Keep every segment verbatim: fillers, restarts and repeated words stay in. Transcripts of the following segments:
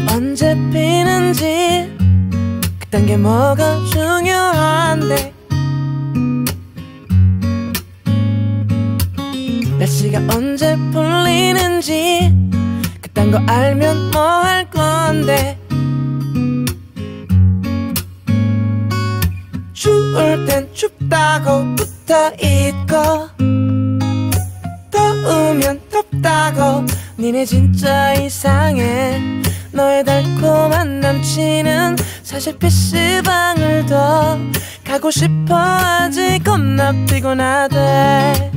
언제 피는지 그딴 게 뭐가 중요한데 날씨가 언제 풀리는지 그딴 거 알면 뭐 할 건데 추울 땐 춥다고 붙어있고 더우면 덥다고 니네 진짜 이상해. 너의 달콤한 남친은 사실 피시방을 더 가고 싶어 하지 겁나 피곤하대.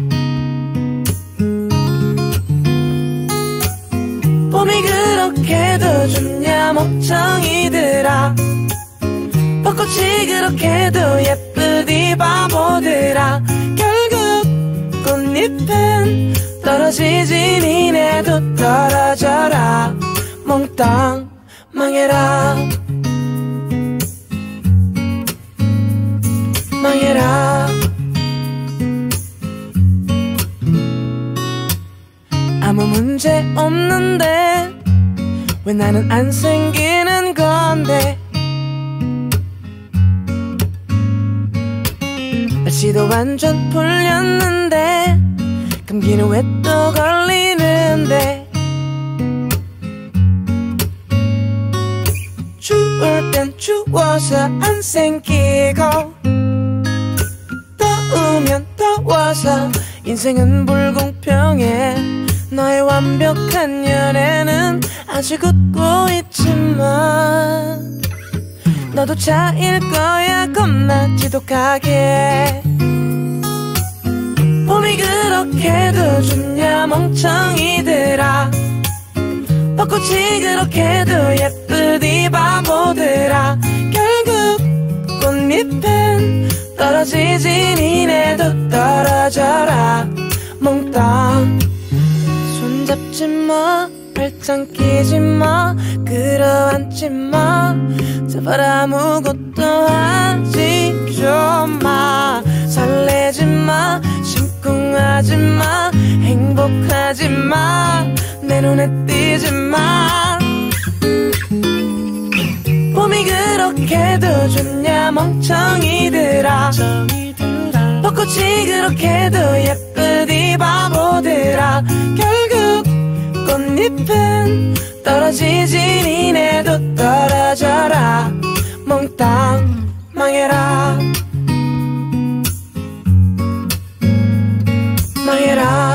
봄이 그렇게도 좋냐 멍청이들아. 벚꽃이 그렇게도 예쁘디 바보들아. 결국 꽃잎은 떨어지지 니네도 떨어져라. 몽땅 망해라 망해라. 아무 문제 없는데 왜 나는 안 생기는 건데. 날씨도 완전 풀렸는데 감기는 왜 또 걸리는데. 추울 땐 추워서 안 생기고 더우면 더워서 인생은 불공평해. 너의 완벽한 연애는 아직 웃고 있지만 너도 차일 거야 겁나 지독하게. 봄이 그렇게도 좋냐 멍청이들아. 벚꽃이 그렇게도 예쁘디 바보들아. 결국 꽃잎은 떨어지지 니네도 떨어져라. 몽땅 손잡지 마 팔짱 끼지 마 끌어안지 마 제발 아무것도 하지 좀 마. 설레지 마 심쿵하지 마 행복하지 마 내 눈에 띄지 마. 봄이 그렇게도 좋냐 멍청이들아. 벚꽃이 그렇게도 예쁘디 바보들아. 결국 꽃잎은 떨어지지 니네도 떨어져라. 몽땅 망해라 망해라.